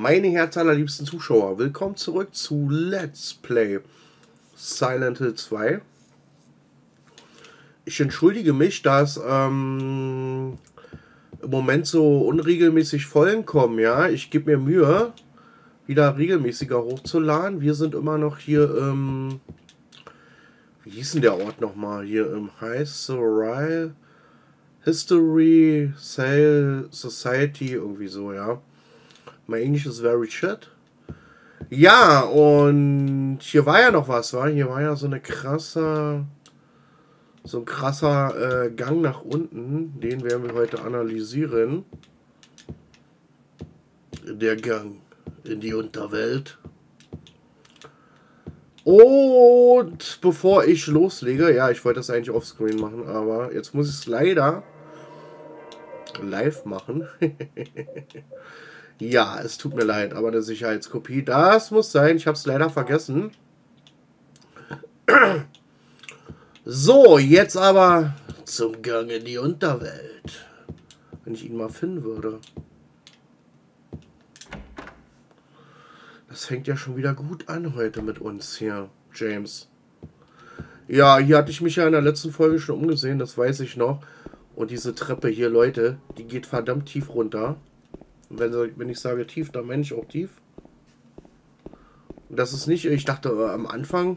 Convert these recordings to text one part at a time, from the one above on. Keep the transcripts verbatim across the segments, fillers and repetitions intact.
Meine herzallerliebsten Zuschauer, willkommen zurück zu Let's Play Silent Hill zwei. Ich entschuldige mich, dass ähm, im Moment so unregelmäßig Folgen kommen, ja. Ich gebe mir Mühe, wieder regelmäßiger hochzuladen. Wir sind immer noch hier im... Wie hieß denn der Ort nochmal? Hier im History... History Sale Society, irgendwie so, ja. Mein Englisch ist very shit. Ja, und hier war ja noch was, war? Hier war ja so eine krasse... So ein krasser äh, Gang nach unten. Den werden wir heute analysieren. Der Gang in die Unterwelt. Und bevor ich loslege, ja, ich wollte das eigentlich offscreen machen, aber jetzt muss ich es leider live machen. Ja, es tut mir leid, aber eine Sicherheitskopie, das muss sein. Ich habe es leider vergessen. So, jetzt aber zum Gang in die Unterwelt. Wenn ich ihn mal finden würde. Das fängt ja schon wieder gut an heute mit uns hier, James. Ja, hier hatte ich mich ja in der letzten Folge schon umgesehen, das weiß ich noch. Und diese Treppe hier, Leute, die geht verdammt tief runter. Und wenn, wenn ich sage tief, dann meine ich auch tief. Und das ist nicht, ich dachte äh, am Anfang,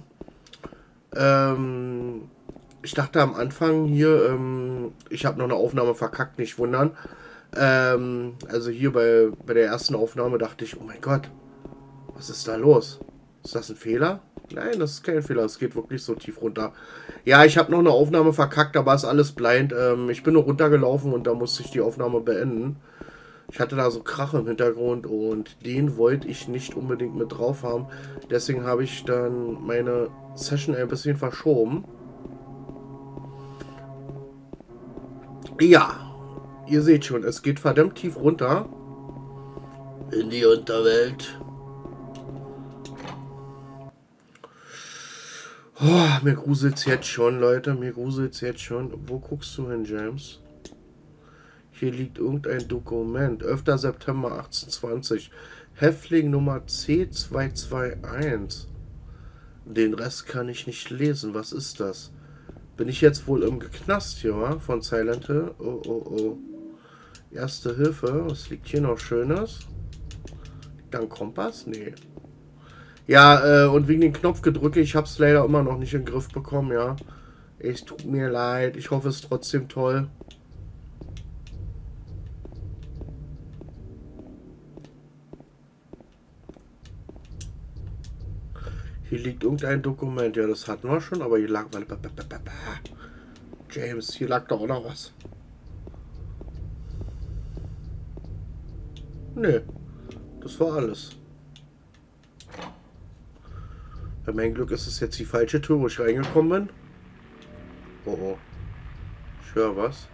ähm, ich dachte am Anfang hier, ähm, ich habe noch eine Aufnahme verkackt, nicht wundern. Ähm, also hier bei, bei der ersten Aufnahme dachte ich, oh mein Gott, was ist da los? Ist das ein Fehler? Nein, das ist kein Fehler. Es geht wirklich so tief runter. Ja, ich habe noch eine Aufnahme verkackt, aber ist alles blind. Ähm, ich bin nur runtergelaufen und da musste ich die Aufnahme beenden. Ich hatte da so Krach im Hintergrund und den wollte ich nicht unbedingt mit drauf haben. Deswegen habe ich dann meine Session ein bisschen verschoben. Ja, ihr seht schon, es geht verdammt tief runter. In die Unterwelt. Oh, mir gruselt's jetzt schon, Leute. Mir gruselt's jetzt schon. Wo guckst du hin, James? Hier liegt irgendein Dokument. elfter September achtzehnhundertzwanzig. Häftling Nummer C zwei zwei eins. Den Rest kann ich nicht lesen. Was ist das? Bin ich jetzt wohl im Knast hier, wa? Von Silent Hill? Oh, oh, oh. Erste Hilfe. Was liegt hier noch Schönes? Dann Kompass? Nee. Ja, äh, und wegen den Knopfgedrücke, ich habe es leider immer noch nicht in den Griff bekommen, ja. Es tut mir leid, ich hoffe, es ist trotzdem toll. Hier liegt irgendein Dokument, ja, das hatten wir schon, aber hier lag... James, hier lag doch auch noch was. Nee, das war alles. Bei meinem Glück ist es jetzt die falsche Tür, wo ich reingekommen bin. Oh oh. Ich höre was.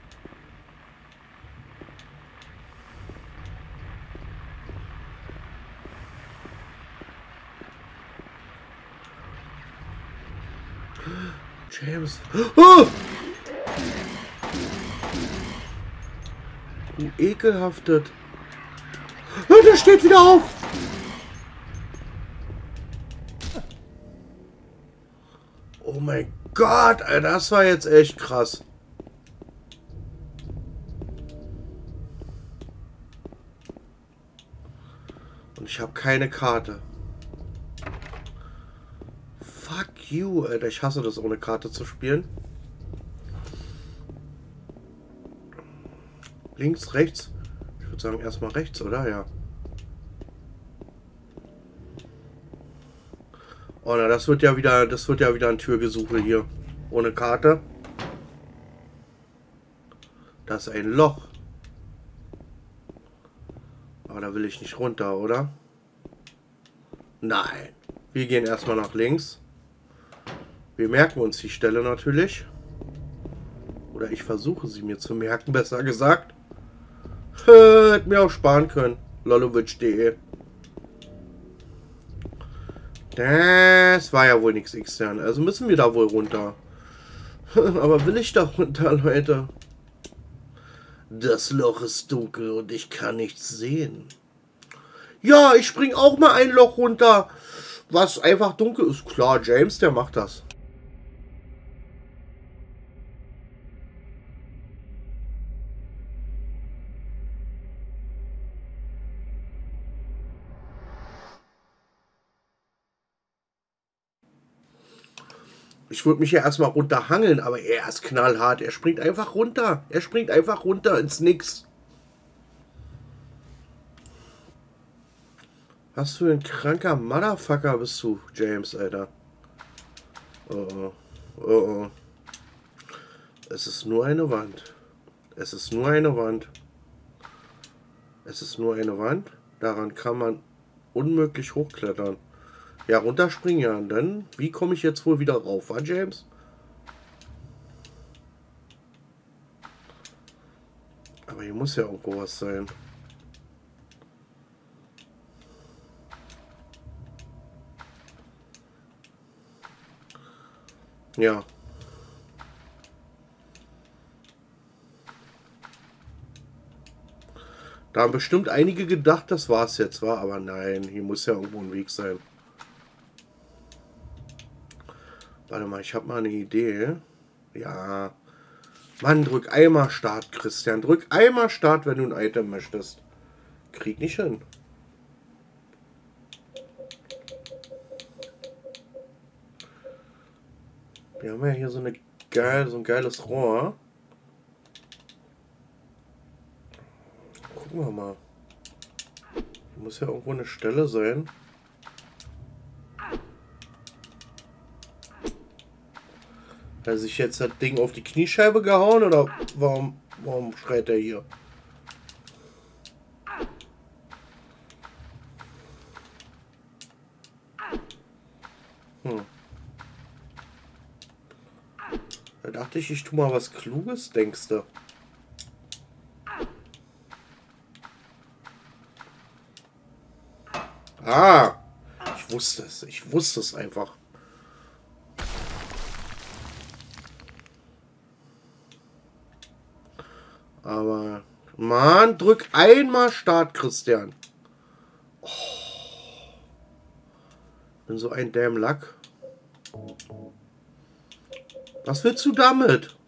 James. Oh! Du ekelhaftet. Oh, der steht wieder auf. Oh mein Gott, Alter, das war jetzt echt krass. Und ich habe keine Karte. Fuck you, Alter. Ich hasse das, ohne Karte zu spielen. Links, rechts. Ich würde sagen, erstmal rechts, oder? Ja. Oh, na, das wird ja wieder, das wird ja wieder ein Türgesuche hier. Ohne Karte. Das ist ein Loch. Aber da will ich nicht runter, oder? Nein. Wir gehen erstmal nach links. Wir merken uns die Stelle natürlich. Oder ich versuche sie mir zu merken, besser gesagt. Hätte mir auch sparen können. lolowitsch punkt de. Das war ja wohl nichts extern. Also müssen wir da wohl runter. Aber will ich da runter, Leute? Das Loch ist dunkel und ich kann nichts sehen. Ja, ich spring auch mal ein Loch runter, was einfach dunkel ist. Klar, James, der macht das. Ich würde mich ja erstmal runterhangeln, aber er ist knallhart. Er springt einfach runter. Er springt einfach runter ins Nix. Was für ein kranker Motherfucker bist du, James, Alter. Oh oh. Oh oh. Es ist nur eine Wand. Es ist nur eine Wand. Es ist nur eine Wand. Daran kann man unmöglich hochklettern. Ja, runterspringen ja. Und dann, wie komme ich jetzt wohl wieder rauf, war James? Aber hier muss ja irgendwo was sein. Ja. Da haben bestimmt einige gedacht, das war's jetzt, war, aber nein, hier muss ja irgendwo ein Weg sein. Warte mal, ich habe mal eine Idee. Ja. Mann, drück einmal Start, Christian. Drück einmal Start, wenn du ein Item möchtest. Krieg nicht hin. Wir haben ja hier so, eine geil, so ein geiles Rohr. Gucken wir mal. Hier muss ja irgendwo eine Stelle sein. Hat sich jetzt das Ding auf die Kniescheibe gehauen oder warum, warum schreit er hier? Hm. Da dachte ich, ich tue mal was Kluges, denkst du? Ah! Ich wusste es. Ich wusste es einfach. Aber, Mann, drück einmal Start, Christian. Oh. Bin so ein damn Lack. Was willst du damit?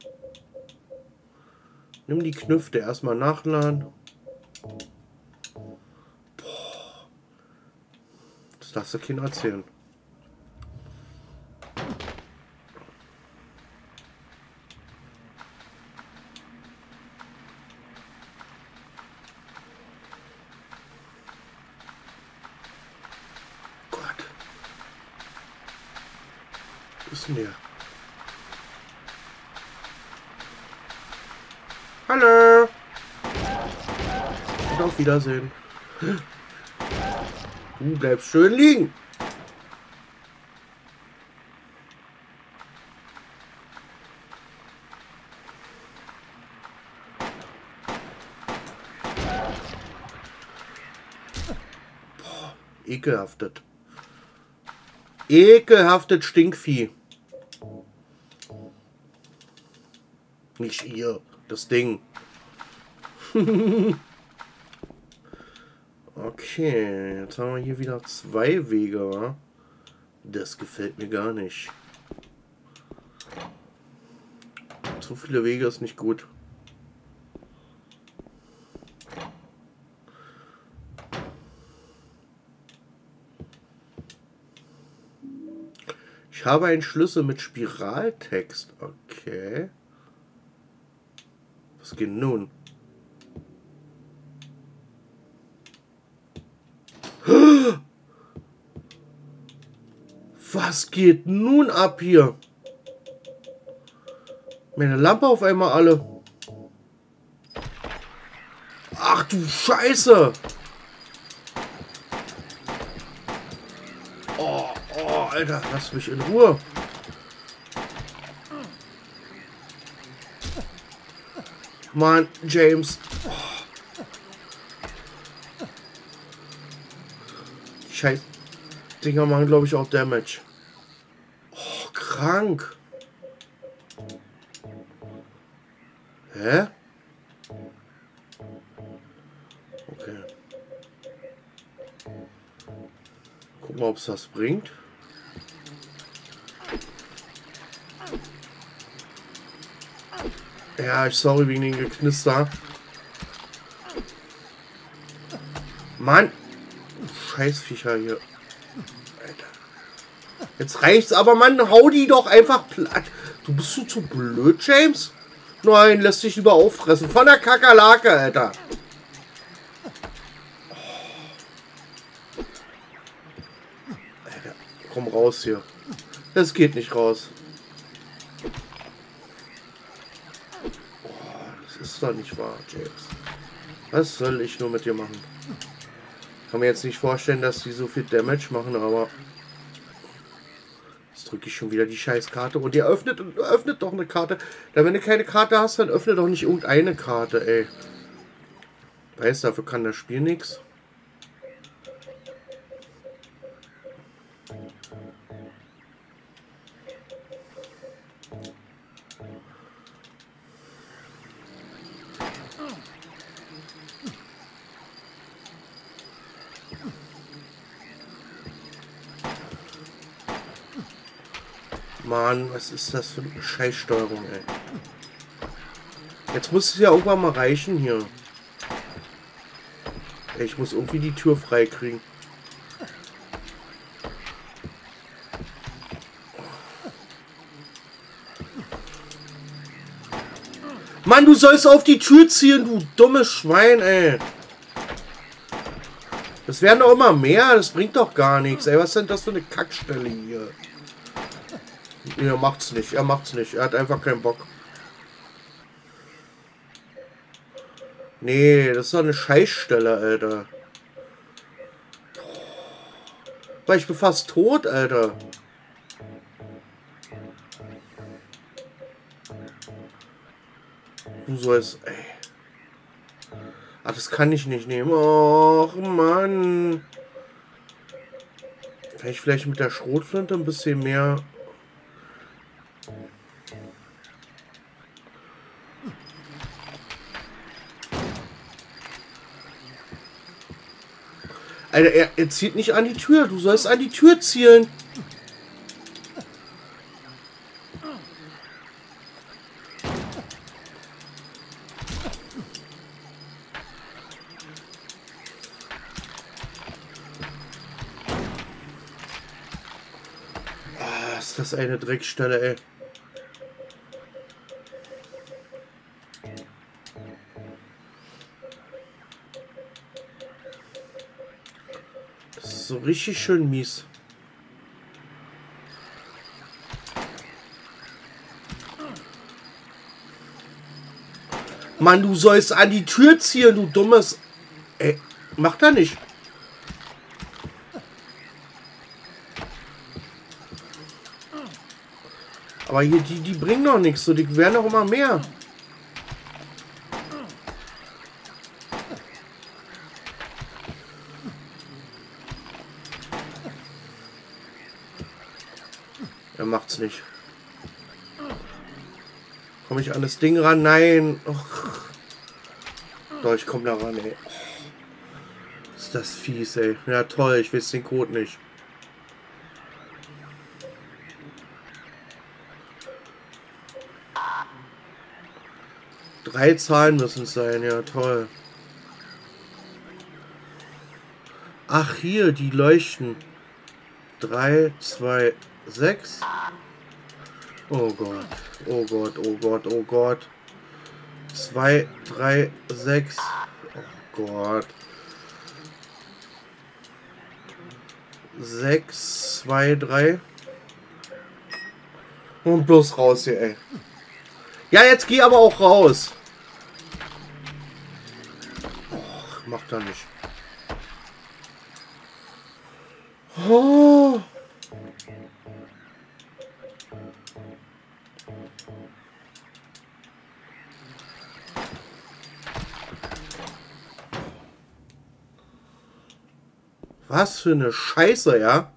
Nimm die Knüfte erstmal nachladen. Boah. Das darfst du keinem erzählen. Ist denn der? Hallo! Und auf Wiedersehen. Du bleibst schön liegen. Boah, ekelhaftet. Ekelhaftet Stinkvieh. Nicht ihr, das Ding. Okay, jetzt haben wir hier wieder zwei Wege, wa? Das gefällt mir gar nicht. Zu viele Wege ist nicht gut. Ich habe einen Schlüssel mit Spiraltext. Okay. Was geht nun? Was geht nun ab hier? Meine Lampe auf einmal alle. Ach du Scheiße! Oh, oh, Alter, lass mich in Ruhe. Mann, James. Oh. Die Scheiß Dinger machen, glaube ich, auch Damage. Oh, krank. Hä? Okay. Gucken wir, ob es das bringt. Ja, ich sorry wegen den Geknister. Mann! Scheißviecher hier. Alter. Jetzt reicht's aber, Mann. Hau die doch einfach platt. Du bist du zu blöd, James? Nein, lässt sich lieber auffressen. Von der Kakerlake, Alter. Alter, komm raus hier. Das geht nicht raus. Oh, das ist doch nicht wahr, James. Was soll ich nur mit dir machen? Kann mir jetzt nicht vorstellen, dass die so viel Damage machen, aber jetzt drücke ich schon wieder die Scheißkarte und ihr öffnet und öffnet doch eine Karte. Da wenn du keine Karte hast, dann öffne doch nicht irgendeine Karte, ey. Weißt, dafür kann das Spiel nichts. Mann, was ist das für eine Scheißsteuerung, ey. Jetzt muss es ja irgendwann mal reichen hier. Ey, ich muss irgendwie die Tür frei kriegen. Mann, du sollst auf die Tür ziehen, du dummes Schwein, ey. Das werden doch immer mehr, das bringt doch gar nichts, ey. Was ist denn das für eine Kackstelle hier? Er macht's nicht, er macht's nicht. Er hat einfach keinen Bock. Nee, das ist doch eine Scheißstelle, Alter. Weil ich bin fast tot, Alter. Du sollst, ey. Ach, das kann ich nicht nehmen. Och, Mann. Kann ich vielleicht mit der Schrotflinte ein bisschen mehr... Alter, er, er zielt nicht an die Tür. Du sollst an die Tür zielen. Ah, ist das eine Dreckstelle, ey. So richtig schön mies. Mann, du sollst an die Tür ziehen, du dummes... Ey, mach da nicht. Aber hier, die, die bringen doch nichts, so, die werden doch immer mehr. Er macht's nicht. Komme ich an das Ding ran? Nein. Och. Doch, ich komme da ran, ey. Oh. Ist das fies, ey. Ja, toll. Ich weiß den Code nicht. Drei Zahlen müssen es sein. Ja, toll. Ach, hier, die leuchten. Drei, zwei, sechs. Oh Gott. Oh Gott, oh Gott, oh Gott. Zwei, drei, sechs. Oh Gott. Sechs, zwei, drei. Und bloß raus hier, ey. Ja, jetzt geh aber auch raus. Och, macht er nicht. Oh. Was für eine Scheiße, ja?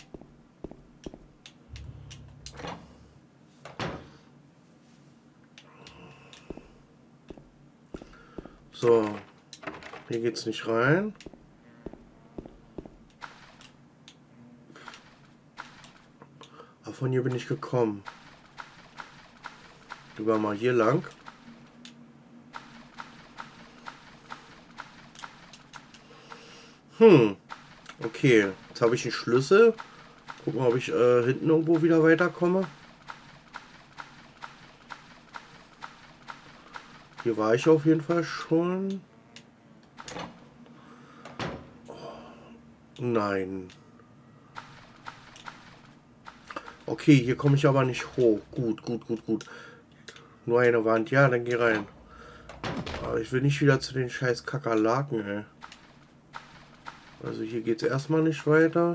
So. Hier geht's nicht rein. Von hier bin ich gekommen. Gehen wir mal hier lang. Hm. Okay. Jetzt habe ich einen Schlüssel. Gucken, ob ich äh, hinten irgendwo wieder weiterkomme. Hier war ich auf jeden Fall schon. Oh, nein. Okay, hier komme ich aber nicht hoch. Gut, gut, gut, gut. Nur eine Wand. Ja, dann geh rein. Aber ich will nicht wieder zu den scheiß Kakerlaken, ey. Also hier geht es erstmal nicht weiter.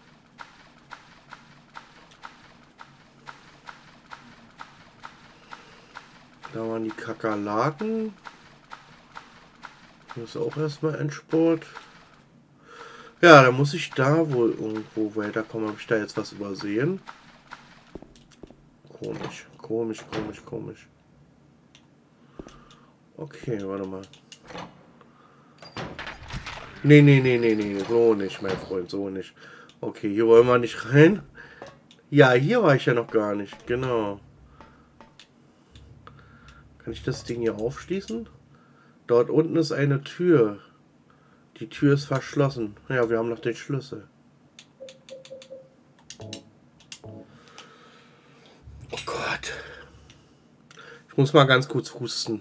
Da waren die Kakerlaken. Hier ist auch erstmal Endspurt. Ja, dann muss ich da wohl irgendwo weiterkommen. Habe ich da jetzt was übersehen? Komisch, komisch, komisch, komisch. Okay, warte mal. Nee, nee, nee, nee, nee, so nicht, mein Freund, so nicht. Okay, hier wollen wir nicht rein. Ja, hier war ich ja noch gar nicht, genau. Kann ich das Ding hier aufschließen? Dort unten ist eine Tür. Die Tür ist verschlossen. Ja, wir haben noch den Schlüssel. Oh Gott. Ich muss mal ganz kurz husten.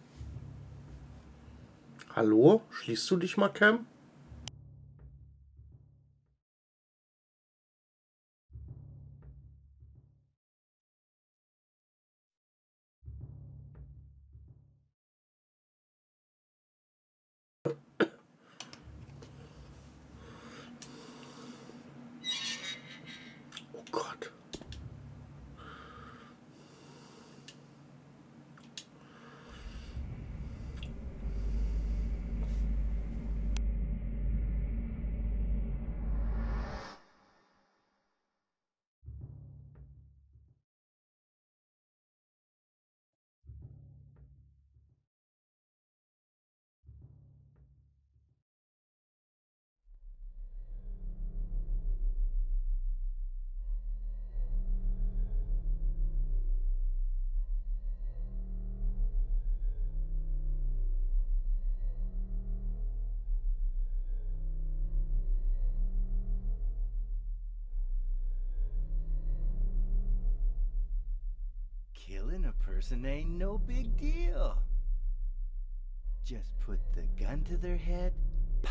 Hallo? Schließt du dich mal, Cam? Oh Gott. Killing a person ain't no big deal. Just put the gun to their head. Pow.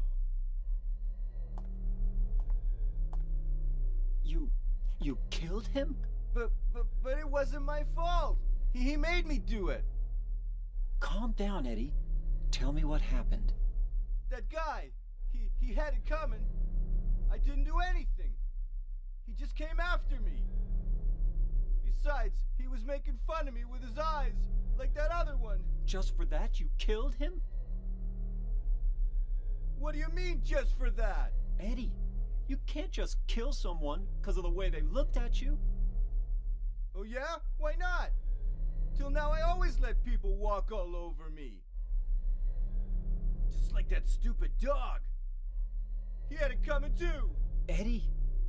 You... you killed him? But, but, but it wasn't my fault. He, he made me do it. Calm down, Eddie. Tell me what happened. That guy, he, he had it coming. I didn't do anything. He just came after me. Besides, he was making fun of me with his eyes, like that other one. Just for that, you killed him? What do you mean, just for that? Eddie, you can't just kill someone because of the way they looked at you. Oh yeah? Why not? Till now I always let people walk all over me. Just like that stupid dog. He had it coming too. Eddie?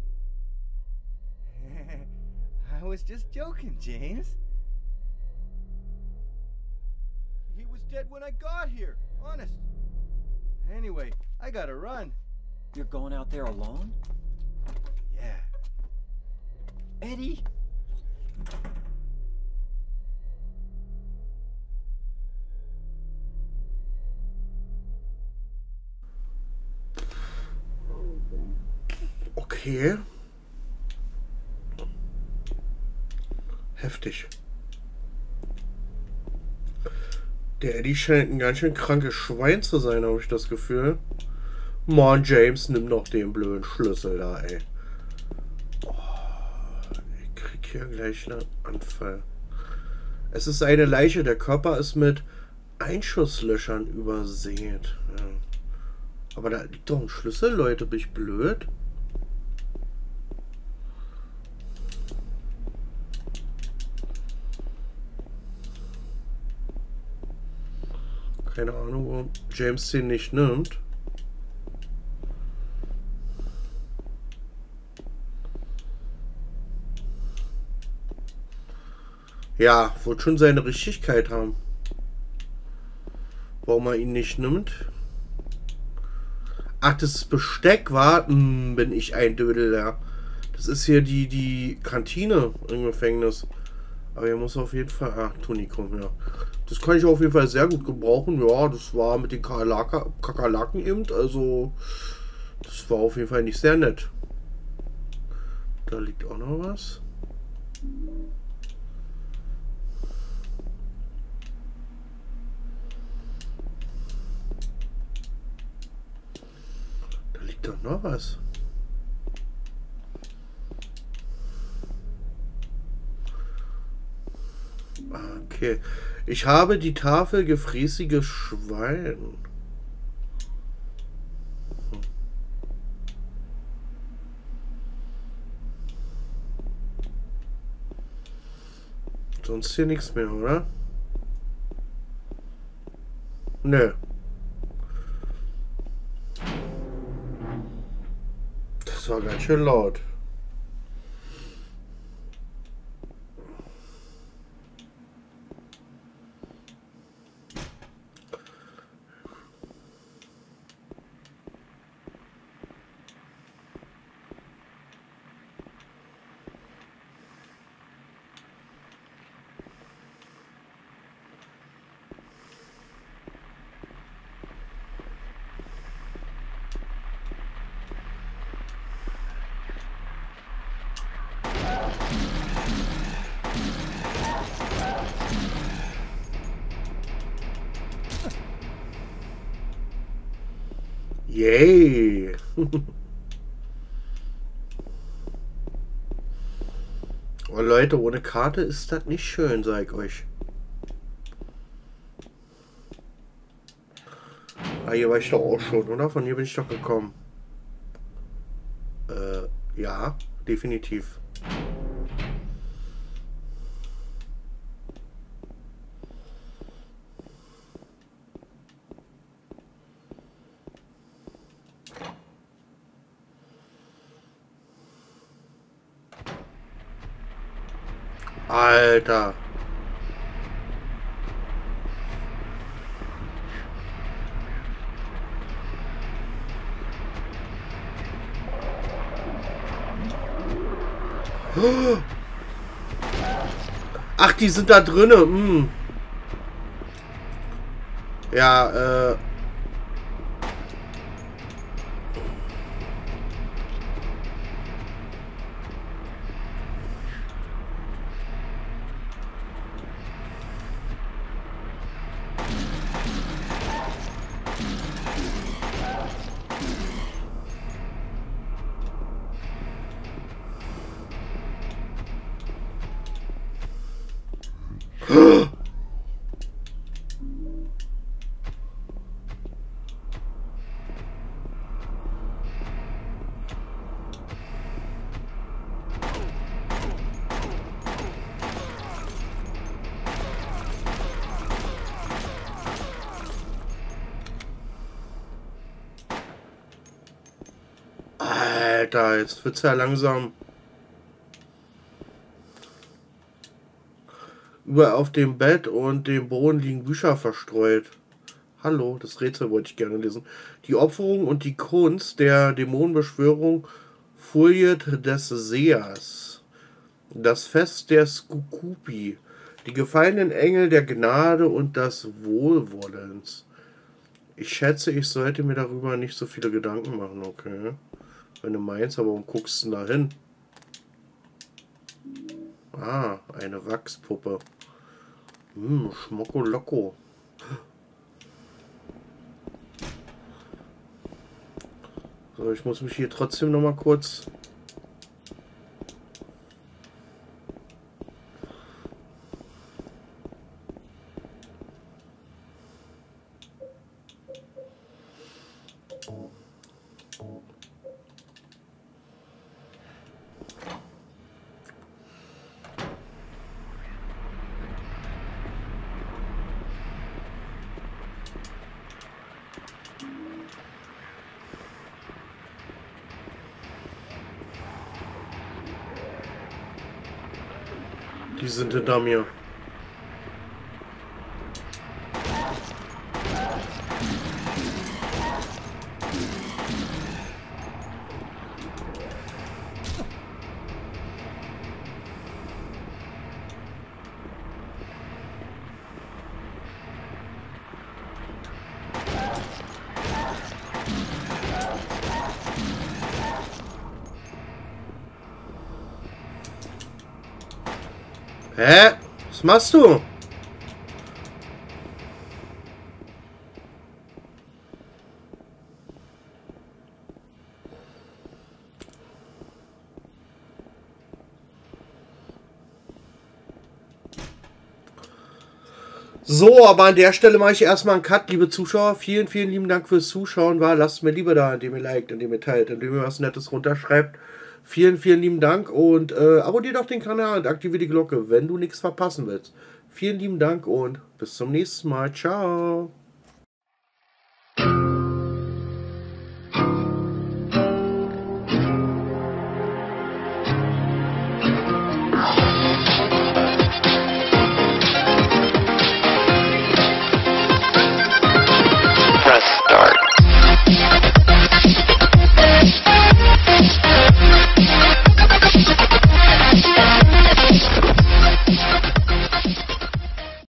I was just joking, James. He was dead when I got here, honest. Anyway, I gotta run. You're going out there alone? Yeah. Eddie? Okay. Heftig. Der Eddie scheint ein ganz schön krankes Schwein zu sein, habe ich das Gefühl. Mann, James, nimm noch den blöden Schlüssel da, ey. Oh, ich krieg hier gleich einen Anfall. Es ist eine Leiche, der Körper ist mit Einschusslöchern übersät. Ja. Aber da liegt doch ein Schlüssel, Leute, bin ich blöd? Keine Ahnung, warum James den nicht nimmt. Ja, wird schon seine Richtigkeit haben. Warum er ihn nicht nimmt. Ach, das Besteck war, hm, bin ich ein Dödel, ja. Das ist hier die, die Kantine im Gefängnis. Aber hier muss auf jeden Fall, ah, Tonikum, ja. Das kann ich auf jeden Fall sehr gut gebrauchen. Ja, das war mit den Kakerlaka, Kakerlaken eben, also das war auf jeden Fall nicht sehr nett. Da liegt auch noch was. Doch noch was. Okay. Ich habe die Tafel gefräßiges Schwein. Hm. Sonst hier nichts mehr, oder? Nö. Das war ganz schön laut. Yay! Oh Leute, ohne Karte ist das nicht schön, sag ich euch. Ah, hier war ich doch auch schon, oder? Von hier bin ich doch gekommen. Äh, ja, definitiv. Alter. Ach, die sind da drinne. Hm. Ja, äh. Alter, jetzt wird's ja langsam. Überall auf dem Bett und dem Boden liegen Bücher verstreut. Hallo, das Rätsel wollte ich gerne lesen. Die Opferung und die Kunst der Dämonenbeschwörung Furiet des Sehers. Das Fest der Skukupi. Die gefallenen Engel der Gnade und des Wohlwollens. Ich schätze, ich sollte mir darüber nicht so viele Gedanken machen, okay? Wenn du meinst, aber warum guckst du denn da hin? Ah, eine Wachspuppe. Hm, Schmocko Locko. So, ich muss mich hier trotzdem noch mal kurz... Die sind hinter mir. Hä? Was machst du? So, aber an der Stelle mache ich erstmal einen Cut, liebe Zuschauer. Vielen, vielen lieben Dank fürs Zuschauen. War, lasst mir lieber da, indem ihr liked, indem ihr teilt, indem ihr was Nettes runterschreibt. Vielen, vielen lieben Dank und äh, abonniert doch den Kanal und aktiviert die Glocke, wenn du nichts verpassen willst. Vielen lieben Dank und bis zum nächsten Mal. Ciao.